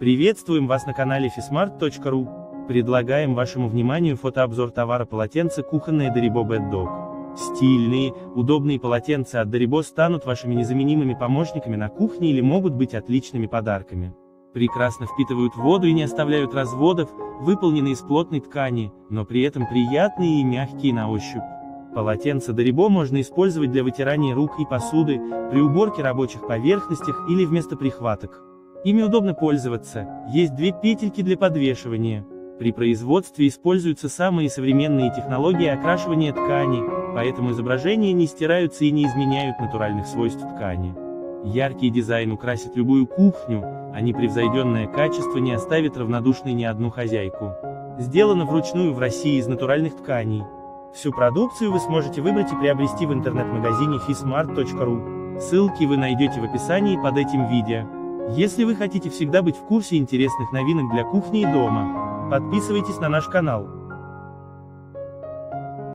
Приветствуем вас на канале fismart.ru. Предлагаем вашему вниманию фотообзор товара полотенца кухонное Daribo Bed Dog. Стильные, удобные полотенца от Daribo станут вашими незаменимыми помощниками на кухне или могут быть отличными подарками. Прекрасно впитывают воду и не оставляют разводов, выполнены из плотной ткани, но при этом приятные и мягкие на ощупь. Полотенца Daribo можно использовать для вытирания рук и посуды, при уборке рабочих поверхностях или вместо прихваток. Ими удобно пользоваться, есть две петельки для подвешивания. При производстве используются самые современные технологии окрашивания ткани, поэтому изображения не стираются и не изменяют натуральных свойств ткани. Яркий дизайн украсит любую кухню, а непревзойденное качество не оставит равнодушной ни одну хозяйку. Сделано вручную в России из натуральных тканей. Всю продукцию вы сможете выбрать и приобрести в интернет-магазине fismart.ru. Ссылки вы найдете в описании под этим видео. Если вы хотите всегда быть в курсе интересных новинок для кухни и дома, подписывайтесь на наш канал.